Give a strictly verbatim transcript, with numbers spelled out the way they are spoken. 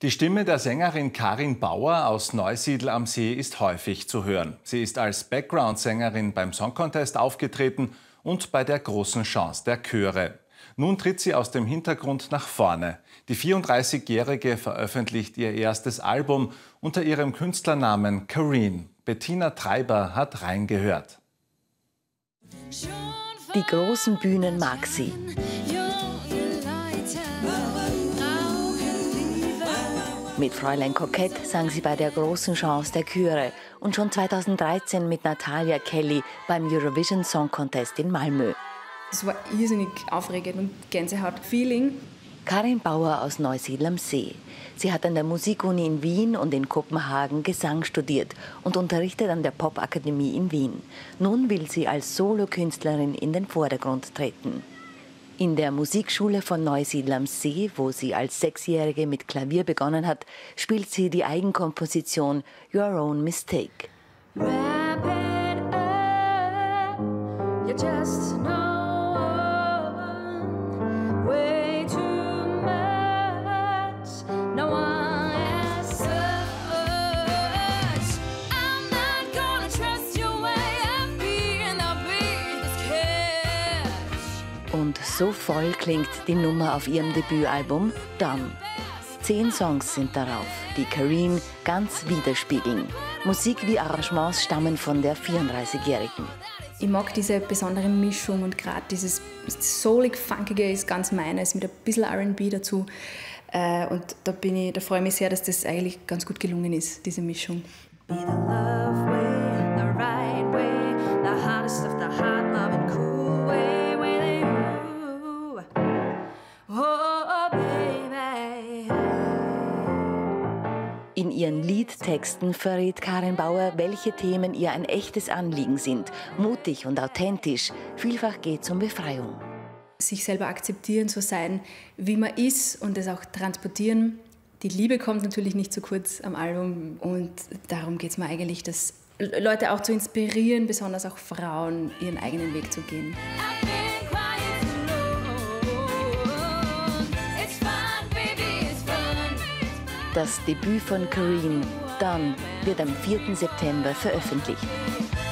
Die Stimme der Sängerin Karin Bauer aus Neusiedl am See ist häufig zu hören. Sie ist als Background-Sängerin beim Song Contest aufgetreten und bei der großen Chance der Chöre. Nun tritt sie aus dem Hintergrund nach vorne. Die vierunddreißigjährige veröffentlicht ihr erstes Album unter ihrem Künstlernamen Careen. Bettina Treiber hat reingehört. Die großen Bühnen mag sie. Mit Fräulein Kokett sang sie bei der großen Chance der Chöre und schon zweitausenddreizehn mit Natalia Kelly beim Eurovision Song Contest in Malmö. Es war irrsinnig aufregend und Gänsehaut-Feeling. Karin Bauer aus Neusiedl am See. Sie hat an der Musikuni in Wien und in Kopenhagen Gesang studiert und unterrichtet an der Popakademie in Wien. Nun will sie als Solokünstlerin in den Vordergrund treten. In der Musikschule von Neusiedl am See, wo sie als Sechsjährige mit Klavier begonnen hat, spielt sie die Eigenkomposition Your Own Mistake. Wrap it up, you're just no one, way too much, no one else such. I'm not gonna trust your way of being, I'll be this catch. Und so voll klingt die Nummer auf ihrem Debütalbum Done. Zehn Songs sind darauf, die Careen ganz widerspiegeln. Musik wie Arrangements stammen von der vierunddreißigjährigen. Ich mag diese besondere Mischung und gerade dieses soulig-funkige ist ganz meines, mit ein bisschen R and B dazu. Und da, bin ich, da freue ich mich sehr, dass das eigentlich ganz gut gelungen ist, diese Mischung. Be the love way, the right way, the hardest of the hard loving cool way with you. Oh, baby. In ihren Liedtexten verrät Karin Bauer, welche Themen ihr ein echtes Anliegen sind. Mutig und authentisch. Vielfach geht es um Befreiung. Sich selber akzeptieren, so sein, wie man ist und das auch transportieren. Die Liebe kommt natürlich nicht zu kurz am Album und darum geht es mir eigentlich, dass Leute auch zu inspirieren, besonders auch Frauen, ihren eigenen Weg zu gehen. Das Debüt von Careen, Done, wird am vierten September veröffentlicht.